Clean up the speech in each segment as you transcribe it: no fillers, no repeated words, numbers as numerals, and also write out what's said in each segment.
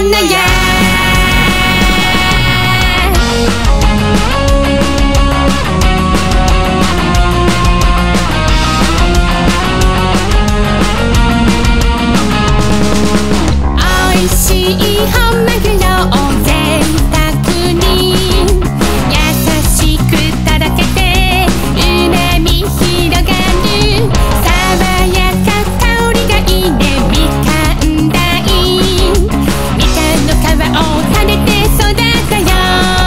のや。おいしい本マグロを贅沢に優しくとろけてうまみ広がる爽やか香りがいいね。みかん大みかんの皮を食べて育ったよ。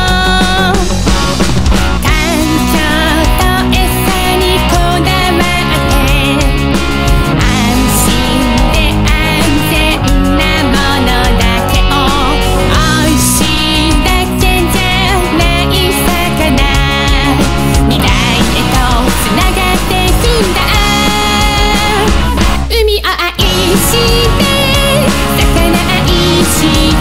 環境と餌にこだわって安心で安全なものだけをおいしいだけじゃない魚未来へとつながってくんだ。海を愛して魚愛して